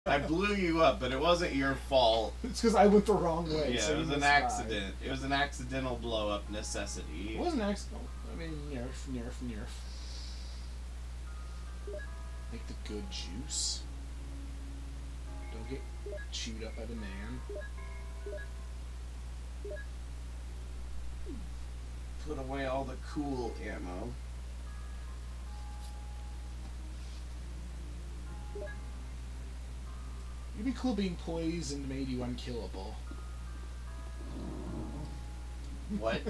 I blew you up, but it wasn't your fault. It's because I went the wrong way. Yeah, so it was an accident. It was an accidental blow up necessity. It wasn't accidental. I mean, nerf. Make the good juice. Don't get chewed up by the man. Put away all the cool ammo. You'd be cool being poisoned made you unkillable. What?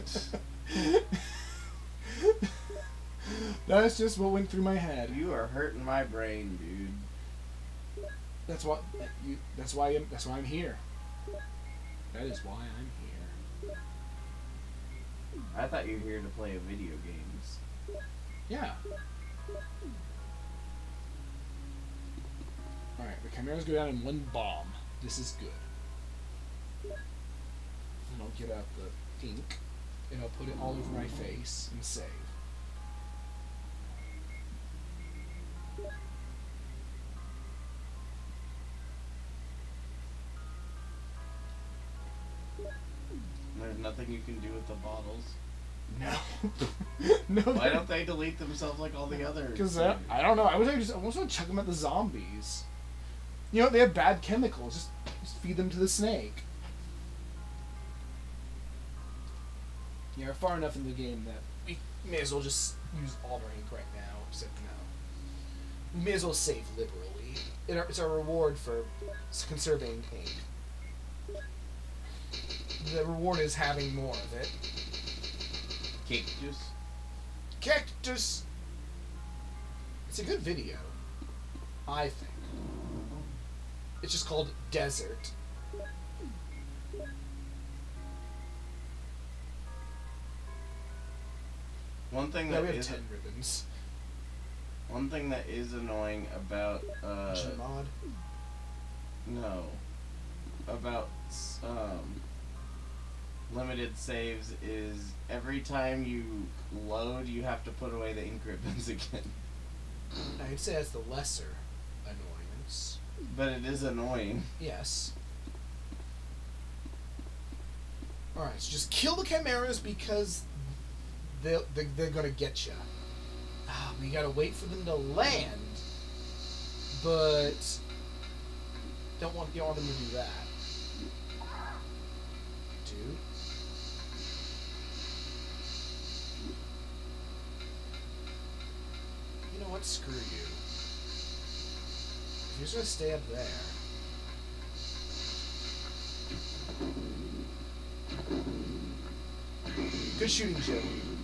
That's just what went through my head. You are hurting my brain, dude. That's why I'm here. That is why I'm here. I thought you were here to play video games. Yeah. Alright, the chimeras go down in one bomb. This is good. And I'll get out the ink, and I'll put it all over my face and save. There's nothing you can do with the bottles. No. No. Why don't they delete themselves like all the others? Because I don't know. I was going to chuck them at the zombies. You know, they have bad chemicals. Just feed them to the snake. Yeah, we're far enough in the game that we may as well just use all our ink right now. Except no. We may as well save liberally. It's our reward for conserving ink. The reward is having more of it. Cactus. Cactus! It's a good video. I think. It's just called Desert. One thing Yeah, that we have is 10 ribbons. one thing that is annoying about Gmod? no, about limited saves is every time you load, you have to put away the ink ribbons again. I'd say that's the lesser annoyance. But it is annoying. Yes. Alright, so just kill the chimeras because they're gonna get you. We gotta wait for them to land, but you don't want them to do that. Dude. You know what? Screw you. If you're just gonna stay up there. Good shooting, Joe.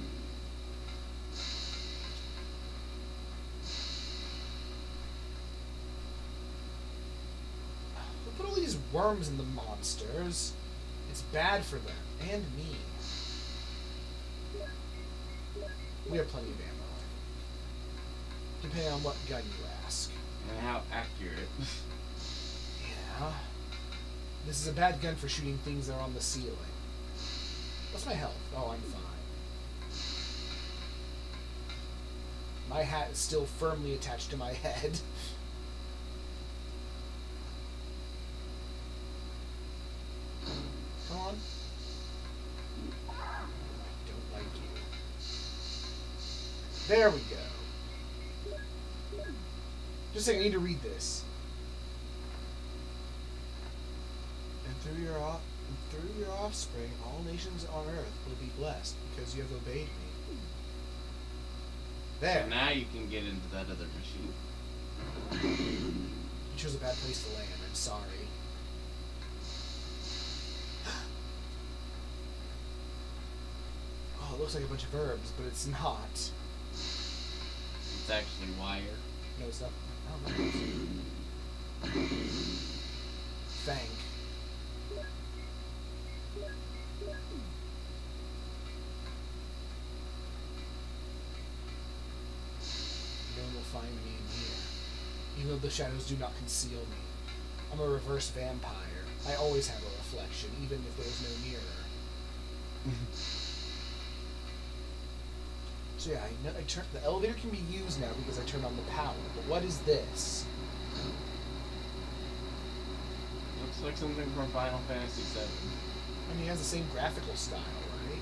Look at all these worms in the monsters. It's bad for them. And me. We have plenty of ammo. Depending on what gun you ask. And how accurate. Yeah. This is a bad gun for shooting things that are on the ceiling. What's my health? Oh, I'm fine. My hat is still firmly attached to my head. Come on. I don't like you. There we go. Just saying, I need to read this. And through your offspring, all nations on earth will be blessed because you have obeyed me. There. So now you can get into that other machine. You chose a bad place to land. I'm sorry. Oh, it looks like a bunch of herbs, but it's not. It's actually wire. No, it's not. I don't know. Thank. No one will find me in here. Even though the shadows do not conceal me. I'm a reverse vampire. I always have a reflection, even if there's no mirror. So yeah, the elevator can be used now because I turned on the power. But what is this? like something from Final Fantasy VII. I mean, he has the same graphical style, right?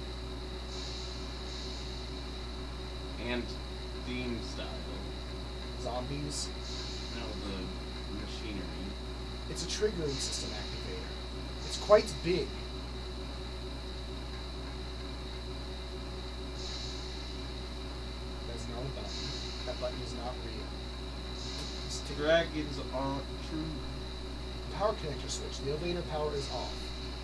And theme style. Zombies. No, the machinery. It's a triggering system activator. It's quite big. That's not a button. That button is not real. Dragons aren't true. Power connector switch. The elevator power is off.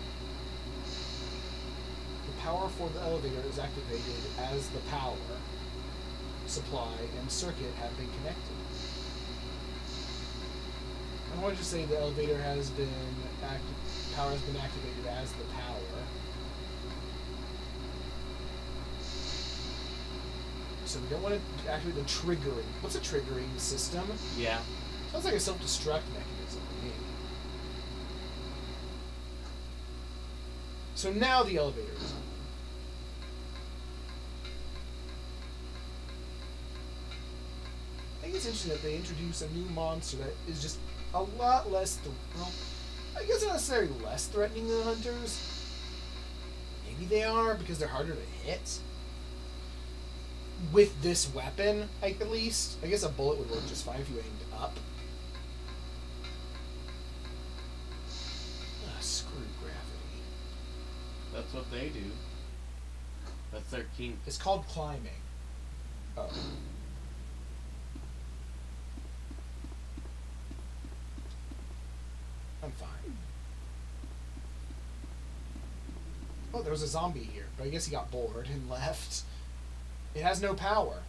The power for the elevator is activated as the power supply and circuit have been connected. I wanted to say the elevator has been power has been activated as the power. So we don't want to activate the triggering. What's a triggering system? Yeah. Sounds like a self-destruct mechanism to me. So now the elevator is on. I think it's interesting that they introduce a new monster that is just a lot less, well, I guess not necessarily less threatening than hunters. Maybe they are, because they're harder to hit. With this weapon, at least. I guess a bullet would work just fine if you aimed up. Screw gravity. That's what they do. That's their king. It's called climbing. Oh. I'm fine. Oh, there was a zombie here, but I guess he got bored and left. It has no power.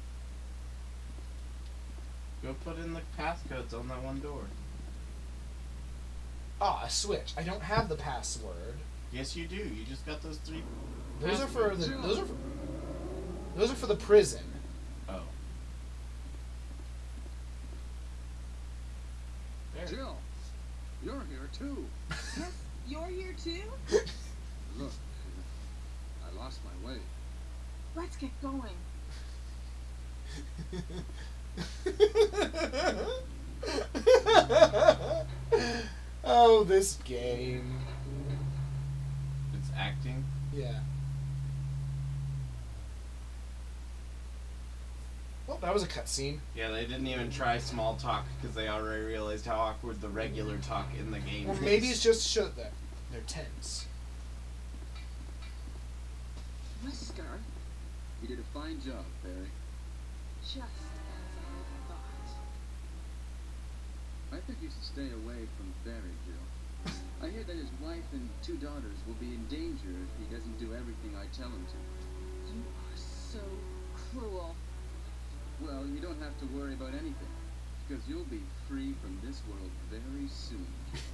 Go put in the passcodes on that one door. Ah, a switch. I don't have the password. Yes, you do. You just got those 3. Those are for the those are for the prison. Oh. There. Jill, you're here too. Yes, you're here too? Look, I lost my way. Let's get going. Oh, this game. It's acting. Yeah. Well, that was a cutscene. Yeah, they didn't even try small talk because they already realized how awkward the regular talk in the game Or is. maybe it's just to show that they're tense. Whisker, You did a fine job, Barry. just as I thought. I think you should stay away from Barry, Jill. I hear that his wife and 2 daughters will be in danger if he doesn't do everything I tell him to. You are so cruel. Well, you don't have to worry about anything, because you'll be free from this world very soon.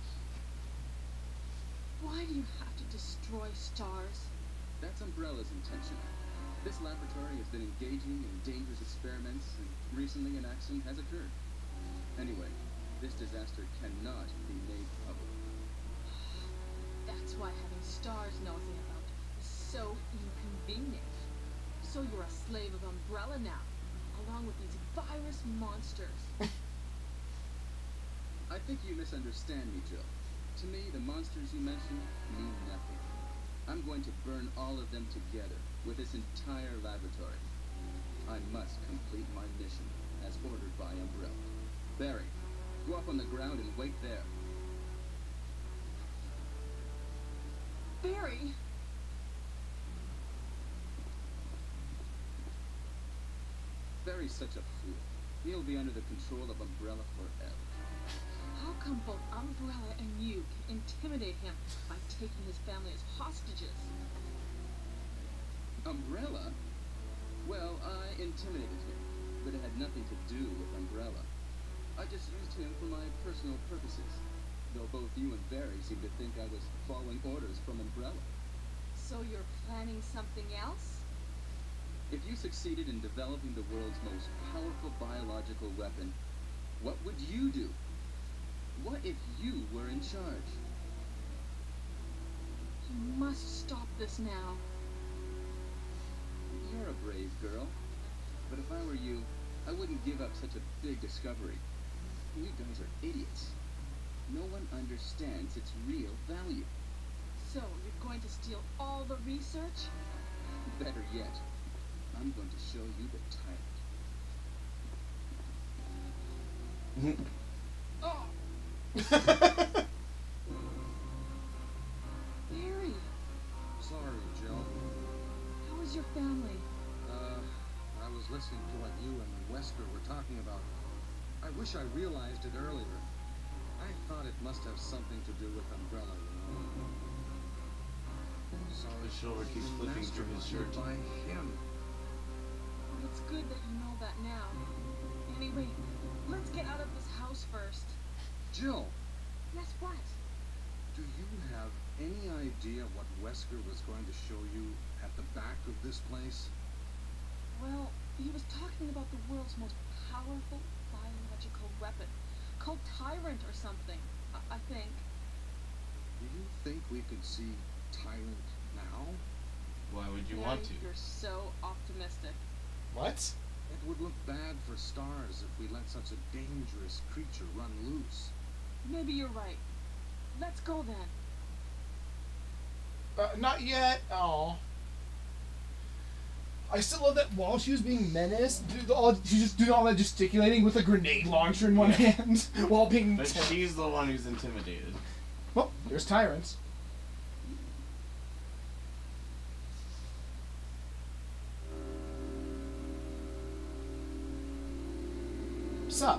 Why do you have to destroy stars? That's Umbrella's intention. This laboratory has been engaging in dangerous experiments, and recently an accident has occurred. Anyway, this disaster cannot be made public. That's why having stars nosing about is so inconvenient. So you're a slave of Umbrella now, along with these virus monsters. I think you misunderstand me, Jill. To me, the monsters you mentioned mean nothing. I'm going to burn all of them together with this entire laboratory. I must complete my mission as ordered by Umbrella. Barry, go up on the ground and wait there. Barry! Barry's such a fool. He'll be under the control of Umbrella forever. How come both Umbrella and you can intimidate him by taking his family as hostages? Umbrella? Well, I intimidated him, but it had nothing to do with Umbrella. I just used him for my personal purposes, though both you and Barry seem to think I was following orders from Umbrella. So you're planning something else? If you succeeded in developing the world's most powerful biological weapon, what would you do? What if you were in charge? You must stop this now. You're a brave girl, but if I were you, I wouldn't give up such a big discovery. You guys are idiots. no one understands its real value. So, you're going to steal all the research? Better yet, I'm going to show you the tyrant. Oh! Barry, Sorry, Jill. how is your family? I was listening to what you and Wesker were talking about. I wish I realized it earlier. I thought it must have something to do with Umbrella, you know. Sorry. The shoulder keeps the flipping through his shirt. mastermind by him. Well, it's good that you know that now. Anyway, let's get out of this house first. Jill, Yes, what? do you have any idea what Wesker was going to show you at the back of this place? Well, he was talking about the world's most powerful biological weapon, called Tyrant or something, I think. Do you think we could see Tyrant now? Why would you Barry, want to? You're so optimistic. What? It would look bad for stars if we let such a dangerous creature run loose. Maybe you're right. Let's go then. Not yet. Oh. I still love that while she was being menaced, she just doing all that gesticulating with a grenade launcher in one hand while being. But she's the one who's intimidated. Well, there's Tyrants. Sup?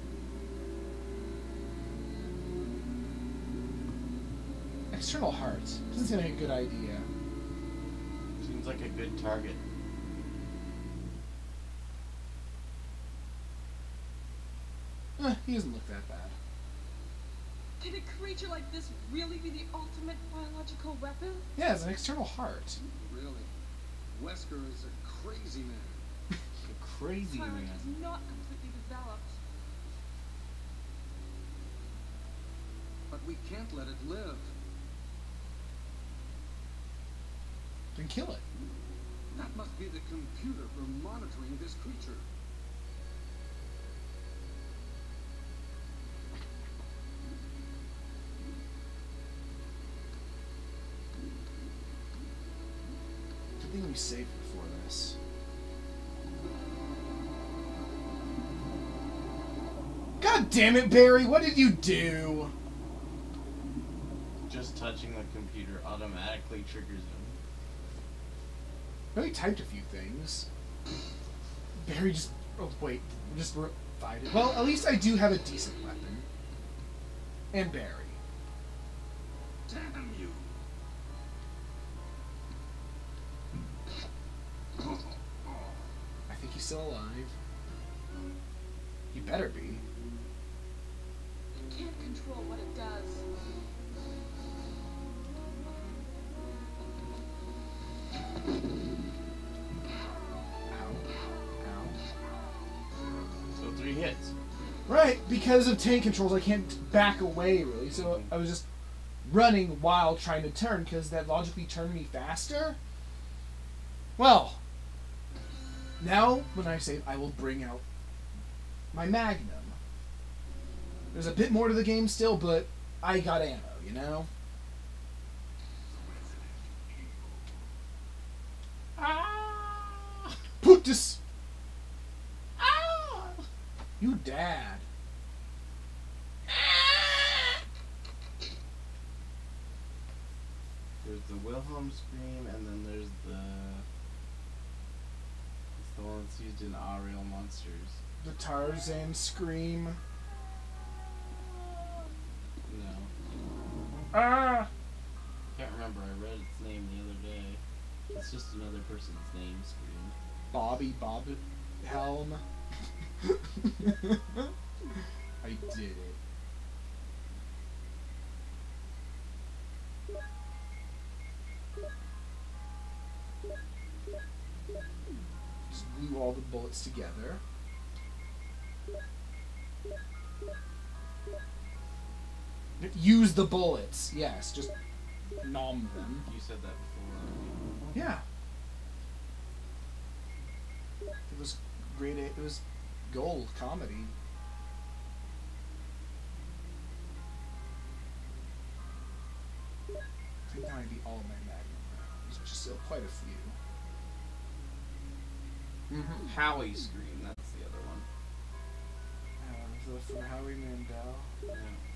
External hearts. Doesn't seem like a good idea. Seems like a good target. He doesn't look that bad. Can a creature like this really be the ultimate biological weapon? Yeah, it's an external heart. Really? Wesker is a crazy man. A crazy Tyrant man. is not completely developed. But we can't let it live. Then kill it. That must be the computer for monitoring this creature. Good thing we saved before this. God damn it, Barry! What did you do? Just touching the computer automatically triggers him. I only typed a few things. Barry just... Oh, wait. Just fight it. Well, at least I do have a decent weapon. And Barry. Damn you! I think he's still alive. He better be. It can't control what it does. Ow. Ow. So 3 hits. Right, because of tank controls, I can't back away, really. So I was just running while trying to turn, because that logically turned me faster. Well, now when I save, I will bring out my Magnum. There's a bit more to the game still, but I got ammo, you know? Ah! Put this... Ah! You dad. There's the Wilhelm scream, and then there's the... It's the one that's used in Real Monsters. The Tarzan scream. No. Ah! Can't remember, I read its name the other day. It's just another person's name scream. Bobby Helm. I did it. Just glue all the bullets together. Use the bullets. Yes, just nom them. You said that before. Yeah. It was great. It was gold comedy. behind the all-man magnum rounds, which is still quite a few. Howie scream, that's the other one. So for Howie Mandel. Yeah.